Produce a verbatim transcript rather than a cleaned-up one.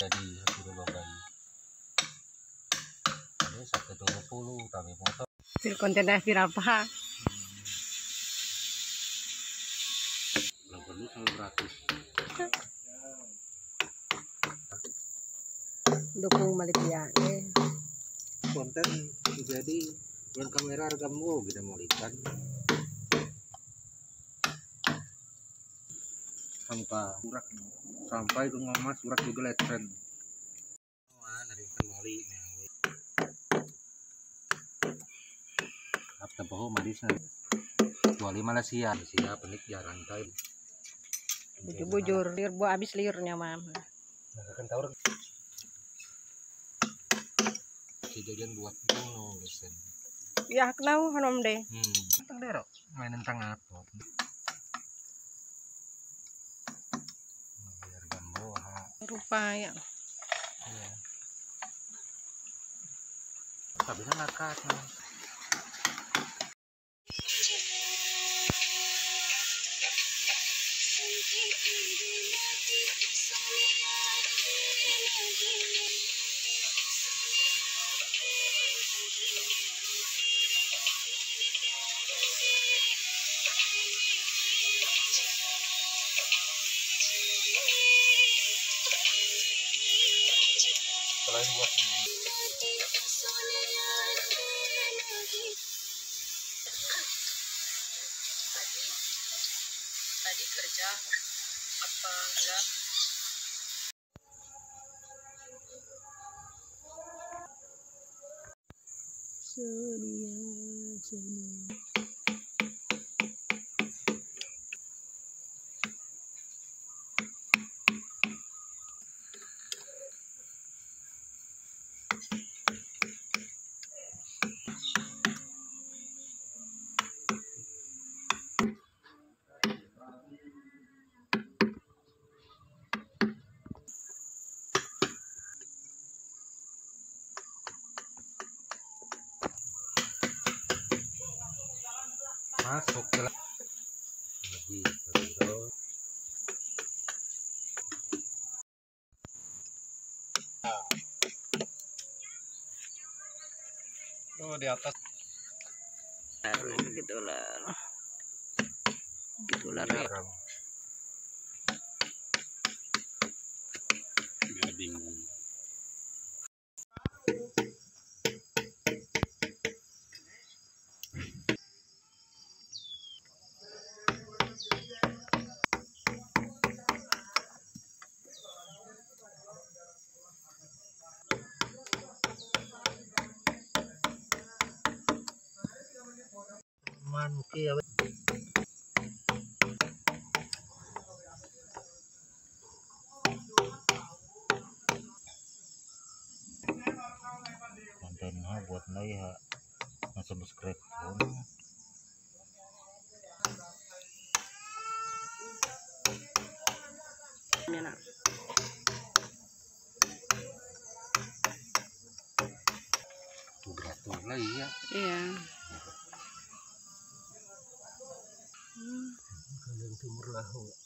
jadi suruh bayi ini satu dua puluh tapi motor hasil kontennya berapa? belum perlu sama beratus dukung Malaysia eh. konten jadi dengan kamera rekammu kita mau ikan sampai surat sampai ke ngomas surat juga letren dari ikan mali apa bohong malis kecuali Malaysia Malaysia penik jarang kali bujur-bujur liur buah habis liurnya mam kan tahu kejadian buat no lesen ya kenal hanom deh hmm tentang derok main tentang apa biar gambo rupanya iya tapi nakat nah selain buat tadi kerja apa enggak sedia sedia masuk ke lagi terus oh di atas gitulah gitulah garam biar bingung manki ya kontennya buat naik ya subscribe ya tuh beratur lagi ya iya kalian timur lahu